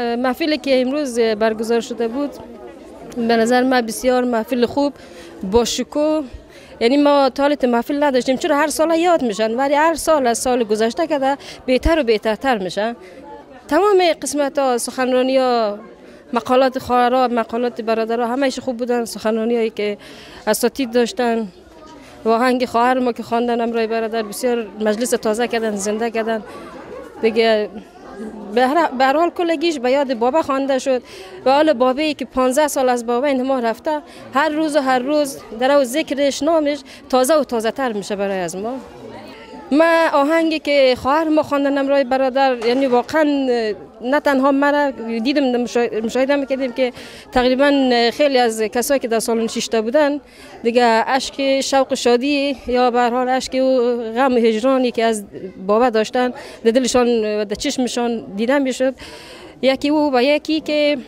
محفلی که امروز برگزار شده بود به نظر من بسیار محفل خوب با شکوه. یعنی ما طالت محفل نداشتیم، چرا هر سال یاد میشن ولی هر سال از سال گذشته که بهتر و بهترتر میشن. تمام قسمت ها، سخنرانی ها، مقالات خواهرها، مقالات برادرها همهش خوب بودن. سخنرانی هایی که اساتید داشتن و آهنگ خواهر ما که خواندن امرای برادر بسیار مجلس تازه کردن، زنده کردن دیگه. به هر حال کلگیش به یاد بابا خوانده شد و حال بابایی که 15 سال از بابا این ما رفته، هر روز در او ذکرش نامش تازه و تازه تر میشه برای از ما. من آهنگی که خواهر ما خواندن امرای برادر، یعنی واقعا نه تنها مرا دیدم، مشاهده میکردیم که تقریبا خیلی از کسایی که در سالن شیشته بودن دیگه اشک شوق شادی یا به هر حال اشک و غم و هجرانی که از بابا داشتن در دلشان و در چشمشان دیدن میشد. یکی او و یکی که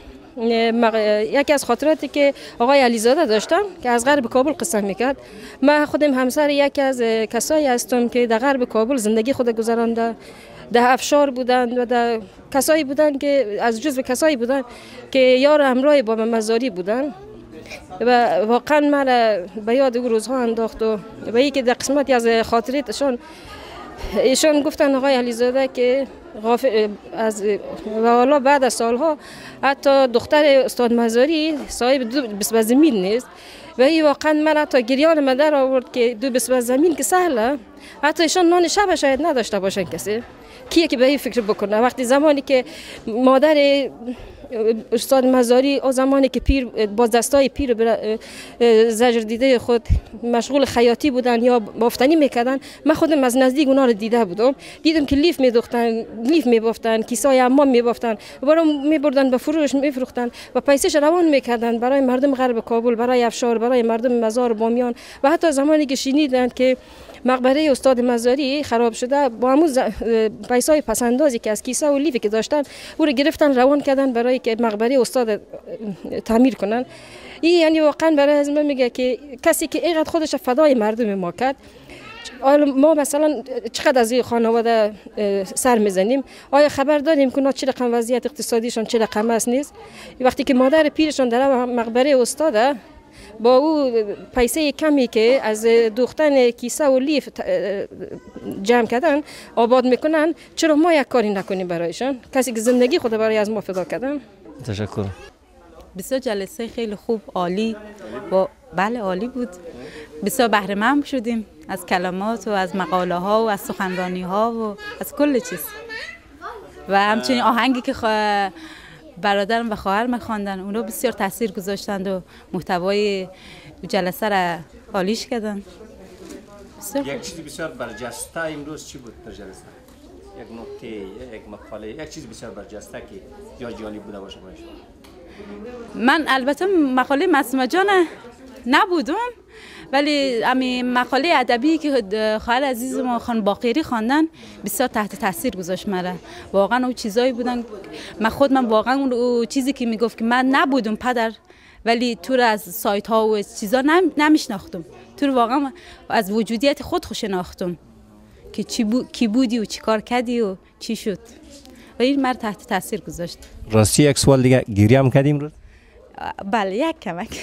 یکی از خاطراتی که آقای علیزاده داشتم که از غرب کابل قصه میکرد. من خودم همسر یکی از کسایی هستم که در غرب کابل زندگی خود گذرانده، در افشار بودن و در کسایی بودن که از جزو کسایی بودن که یار همراه بابا مزاری بودن و واقعا مرا به یاد او روزها انداخت. و یکی در قسمتی از خاطراتشان ایشان گفتن آقای علیزاده که از و حالا بعد از سالها حتی دختر استاد مزاری صاحب 2 بسمه زمین نیست و این واقعا من حتی گریان من در آورد که 2 بسمه زمین که سهله، حتی ایشان نان شب شاید نداشته باشن کسی کیه که به این فکر بکنه. وقتی زمانی که مادر استاد مزاری او زمانی که پیر با دستای پیر زجر دیده خود مشغول خیاطی بودن یا بافتنی میکردن، من خودم از نزدیک اونا رو دیده بودم. دیدم که لیف میبافتن، کیسای حمام میبافتن و برام میبردن به فروش میفروختن و پیسش روان میکردن برای مردم غرب کابل، برای افشار، برای مردم مزار بامیان. و حتی زمانی که شنیدن که مقبره استاد مزاری خراب شده، با همون پیسای پسندازی که از کیسه و لیفی که داشتن او رو گرفتن روان کردن برای که مقبره استاد تعمیر کنن. این یعنی واقعا برای از من میگه که کسی که اینقدر خودش فدای مردم ما کرد. ما مثلا چقدر از این خانواده سر میزنیم، آیا خبر داریم که چه رقم وضعیت اقتصادیشون چه رقم است نیست؟ وقتی که مادر پیرشون در مقبره استاده با او پیسه کمی که از دوختن کیسه و لیف جمع کردن آباد میکنن، چرا ما یک کاری نکنیم برایشان؟ کسی که زندگی خود برای از ما فدا کردن. تشکر. بسیار جلسه خیلی خوب، عالی و بله عالی بود. بسیار بهره مند شدیم از کلمات و از مقاله ها و از سخنرانی ها و از کل چیز. و همچنین آهنگی که برادرم و خواهرم خواندن اونا بسیار تاثیر گذاشتند و محتوای جلسه را عالیش کردن. یک چیزی بسیار برجسته امروز چی بود در جلسه؟ یک نکته، یک مقاله، یک چیز بسیار برجسته که یا جالب بوده باشه برای شما؟ من البته مقاله معصومه جان نبودم، ولی همین مقاله ادبی که خواهر عزیز ما خانم باقری خواندن بسیار تحت تاثیر گذاشت مرا. واقعا اون چیزایی بودن من واقعا اون چیزی که میگفت که من نبودم پدر، ولی تو رو از سایت ها و چیزا نمیشناختم، تو رو واقعا از وجودیت خود شناختم که کی بودی و چی کار کردی و چی شد و این مرا تحت تاثیر گذاشت. راستی یک سوال دیگه، گریه هم کردیم روز؟ بله یک کمک.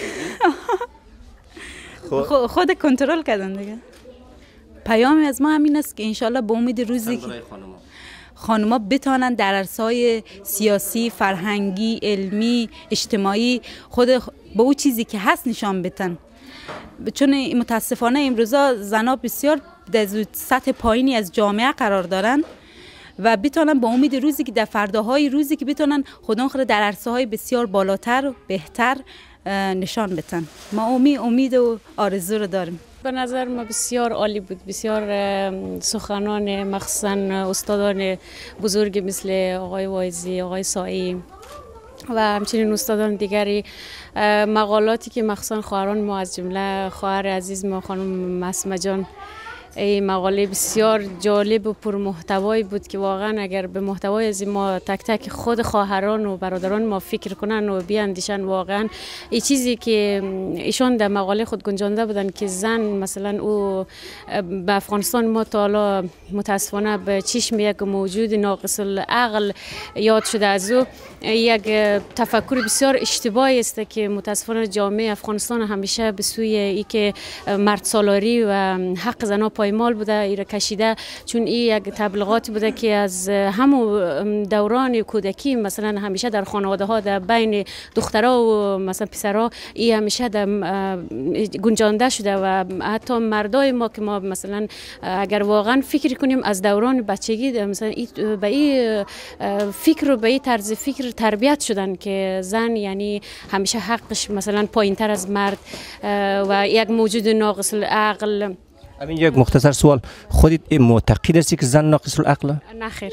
خود کنترل کردن دیگه. پیام از ما همین است که انشالله به امید روزی که خانوما بتونن در عرصه‌های سیاسی، فرهنگی، علمی، اجتماعی خود به اون چیزی که هست نشان بدن. چون متاسفانه امروزا زنا بسیار در سطح پایینی از جامعه قرار دارن و بتونن با امید روزی که در فرداهای روزی که بتونن خودشون خود در عرصه‌های بسیار بالاتر و بهتر نشان بدن. ما امید و آرزو رو داریم. به نظر ما بسیار عالی بود، بسیار سخنان مخصوصا استادان بزرگ مثل آقای وایزی، آقای سایی و همچنین استادان دیگری، مقالاتی که مخصوصا خواهران ما از جمله خواهر عزیز ما خانم معصومه جان این مقاله بسیار جالب و پرمحتوایی بود که واقعا اگر به محتوای از ما تک تک خود خواهران و برادران ما فکر کنن و بیاندیشن، واقعا این چیزی که ایشان در مقاله خود گنجانده بودن که زن مثلا او به افغانستان ما تا حالا متاسفانه به چشم یک موجود ناقص العقل یاد شده، از او یک تفکر بسیار اشتباهی است که متاسفانه جامعه افغانستان همیشه به سوی ای که مرد سالاری و حق زنها پایمال بوده ایره کشیده، چون این یک تبلیغاتی بوده که از همون دوران کودکی مثلا همیشه در خانواده ها در بین دخترها و مثلا پسرها این همیشه گنجانده شده و حتی مردای ما که ما مثلا اگر واقعا فکر کنیم از دوران بچگی مثلا به این فکر و به این طرز فکر تربیت شدن که زن یعنی همیشه حقش مثلا پایینتر از مرد و یک موجود ناقص العقل. همین یک مختصر سوال، خودت معتقد هستی که زن ناقص العقله؟ نه خیر،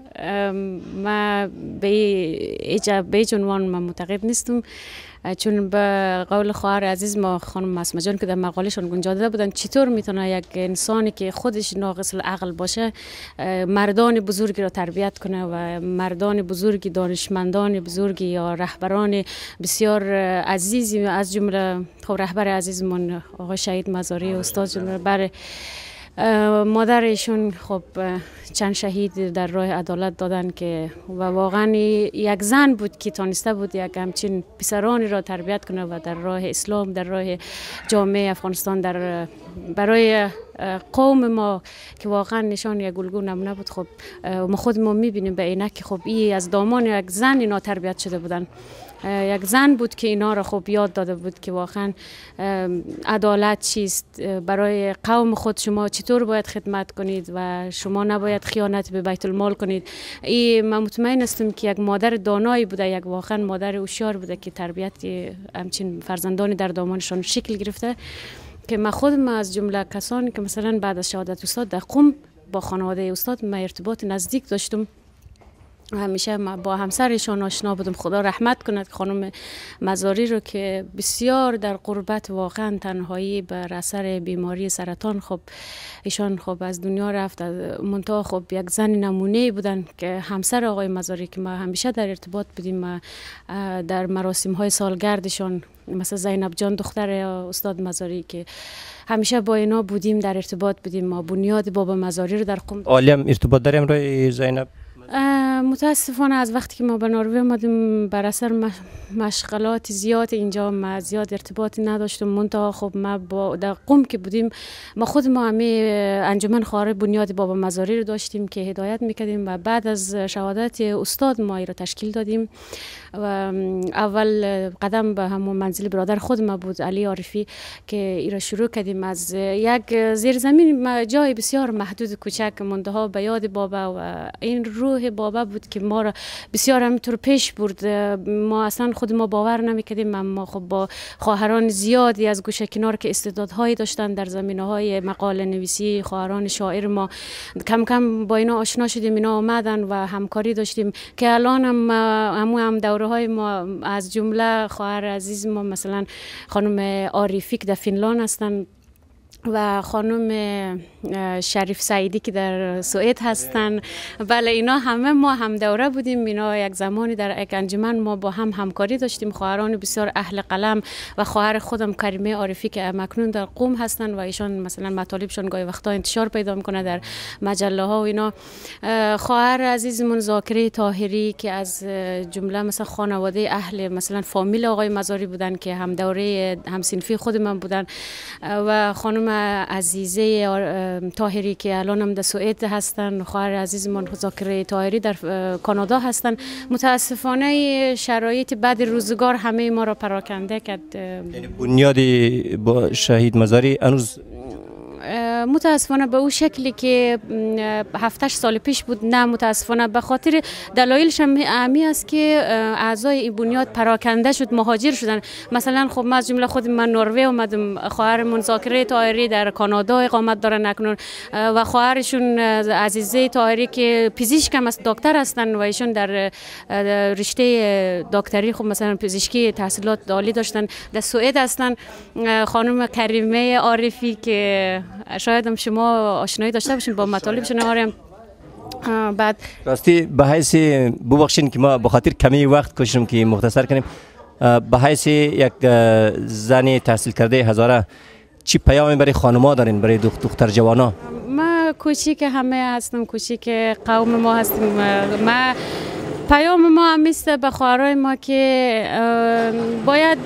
ما به هیچ عنوان من معتقد نیستم، چون به قول خواهر عزیز ما خانم معصومه جان که در مقالهشون گنجانده بودن چطور میتونه یک انسانی که خودش ناقص العقل باشه مردان بزرگی را تربیت کنه و مردان بزرگی، دانشمندان بزرگی یا رهبران بسیار عزیزی از جمله خب رهبر عزیزمون آقای شهید مزاری استاد جمله بر مادرشون خب چند شهید در راه عدالت دادن که و واقعا یک زن بود که تانسته بود یک همچین پسرانی را تربیت کنه و در راه اسلام، در راه جامعه افغانستان، در برای قوم ما که واقعا نشان یک الگو نمونه بود. خب ما خود ما میبینیم به عینک که خب این از دامان یک زن اینا تربیت شده بودن، یک زن بود که اینا را خب یاد داده بود که واقعا عدالت چیست، برای قوم خود شما چطور باید خدمت کنید و شما نباید خیانت به بیت المال کنید. این من مطمئن هستم که یک مادر دانایی بوده، یک واقعا مادر هوشیار بوده که تربیت همچین فرزندانی در دامانشان شکل گرفته که من خودم از جمله کسانی که مثلا بعد از شهادت استاد در قم با خانواده استاد من ارتباط نزدیک داشتم، همیشه با همسرشان آشنا بودم. خدا رحمت کند خانم مزاری رو که بسیار در غربت واقعا تنهایی بر اثر بیماری سرطان خب ایشان خب از دنیا رفت، منتها خب یک زن نمونه بودن که همسر آقای مزاری که ما همیشه در ارتباط بودیم در مراسم های سالگردشان، مثلا زینب جان دختر استاد مزاری که همیشه با اینا بودیم در ارتباط بودیم. ما بنیاد بابا مزاری رو در قم عالم ارتباط داریم روی زینب. متاسفانه از وقتی که ما به نروژ آمدیم بر اثر مشغلات زیاد اینجا ما زیاد ارتباطی نداشتم، منتها خب ما با در قم که بودیم ما خود ما همه انجمن خواهر بنیاد بابا مزاری رو داشتیم که هدایت میکردیم و بعد از شهادت استاد ما ای رو تشکیل دادیم و اول قدم به همون منزل برادر خود ما بود علی عارفی که ای را شروع کردیم از یک زیرزمین جای بسیار محدود کوچک منتها به یاد بابا و این روح بابا بود که ما را بسیار همینطور پیش برد. ما اصلا خود ما باور نمیکردیم، اما خب با خواهران زیادی از گوشه کنار که استعدادهایی داشتن در زمینه‌های مقاله نویسی، خواهران شاعر، ما کم کم با اینا آشنا شدیم، اینا آمدن و همکاری داشتیم که الان هم دوره های ما از جمله خواهر عزیز ما مثلا خانم عارفی که در فنلاند هستن و خانم شریف سعیدی که در سوئد هستن، بله اینا همه ما هم دوره بودیم. اینا یک زمانی در یک انجمن ما با هم همکاری داشتیم، خواهران بسیار اهل قلم و خواهر خودم کریمه عارفی که مکنون در قم هستن و ایشان مثلا مطالبشون گاهی وقتا انتشار پیدا میکنه در مجله ها و اینا. خواهر عزیزمون ذاکره طاهری که از جمله مثلا خانواده اهل مثلا فامیل آقای مزاری بودن که هم دوره هم صنفی خود من بودن و خانم عزیزه طاهری که الان هم در سوئد هستن، خواهر عزیزمون ذاکره طاهری در کانادا هستن. متاسفانه شرایط بعد روزگار همه ما را پراکنده کرد. یعنی بنیادی با شهید مزاری هنوز متاسفانه به اون شکلی که 7-8 سال پیش بود نه، متاسفانه به خاطر دلایلش همی است که اعضای این بنیاد پراکنده شد، مهاجر شدن. مثلا خب ما از جمله خود من نروژ اومدم، خواهرمون ذاکره طاهری در کانادا اقامت دارن اکنون و خواهرشون عزیزه طاهری که پزشک هم است، دکتر هستن و ایشون در رشته دکتری خب مثلا پزشکی تحصیلات عالی داشتن در سوئد هستن. خانم کریمه عارفی که شاید شاید شما آشنایی داشته باشین با مطالبشون. آره بعد راستی به حیث ببخشین که ما به خاطر کمی وقت کشیم که مختصر کنیم، به حیث یک زن تحصیل کرده هزاره چی پیامی برای خانم‌ها دارین، برای دختر جوانا؟ ما کوچیک همه هستم، کوچیک قوم ما هستیم. ما پیام ما هم است به خواهرای ما که باید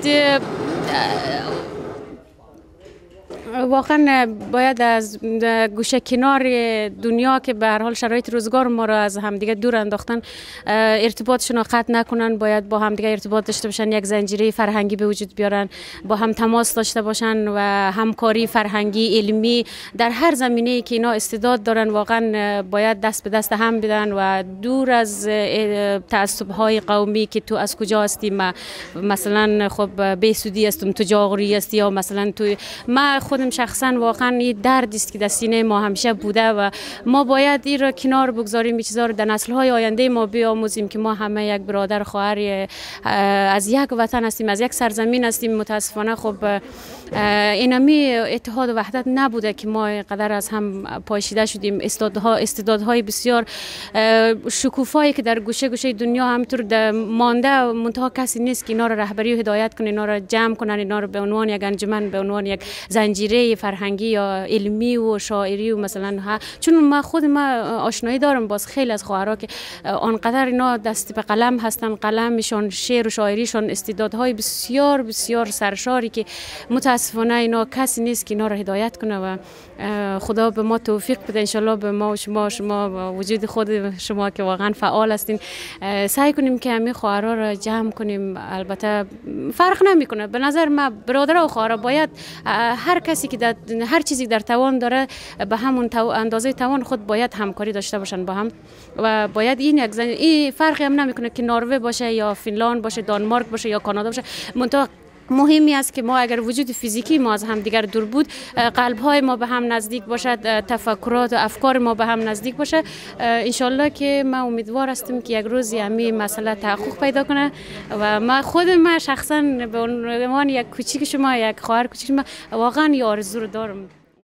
واقعا باید از گوشه کنار دنیا که به هر حال شرایط روزگار ما را از همدیگه دور انداختن ارتباطشون را قطع نکنن، باید با همدیگه ارتباط داشته باشن، یک زنجیره فرهنگی به وجود بیارن، با هم تماس داشته باشن و همکاری فرهنگی علمی در هر زمینه‌ای که اینا استعداد دارن واقعا باید دست به دست هم بدن و دور از تعصب‌های قومی که تو از کجا هستی، مثلا خب بیسودی هستم تو جاغوری هستی یا مثلا تو. ما خودم شخصا واقعا این دردی است که در سینه ما همیشه بوده و ما باید این را کنار بگذاریم، این چیزا رو در نسل‌های آینده ما بیاموزیم که ما همه یک برادر خواهر از یک وطن هستیم، از یک سرزمین هستیم. متاسفانه خب اینمی اتحاد و وحدت نبوده که ما قدر از هم پاشیده شدیم. استعدادهای بسیار شکوفایی که در گوشه گوشه دنیا همینطور مانده، منتها کسی نیست که اینا را رهبری و هدایت کنه، اینا را جمع کنن، اینا را به عنوان یک انجمن، به عنوان یک زنجیره فرهنگی یا علمی و شاعری و مثلا چون ما خود ما آشنایی دارم باز خیلی از خواهرها که آنقدر اینا دست به قلم هستن، قلمشون، شعر و شاعریشون استعدادهای بسیار بسیار سرشاری که متاسفانه اینا کسی نیست که اینا را هدایت کنه و خدا به ما توفیق بده ان شاء الله، به ما و شما وجود خود شما که واقعا فعال هستین سعی کنیم که همین خواهرها را جمع کنیم. البته فرق نمیکنه به نظر من برادرها و خواهرها باید هر کسی که هر چیزی در توان داره به همون اندازه توان خود باید همکاری داشته باشن با هم و باید این فرقی هم نمیکنه که نروژ باشه یا فنلاند باشه، دانمارک باشه یا کانادا باشه. منتها مهمی است که ما اگر وجود فیزیکی ما از هم دیگر دور بود، قلب‌های ما به هم نزدیک باشد، تفکرات و افکار ما به هم نزدیک باشه. انشالله که ما امیدوار هستیم که یک روزی همین مسئله تحقق پیدا کنه و ما شخصا به عنوان یک کوچیک شما، یک خواهر کوچیک شما واقعا این آرزو رو دارم.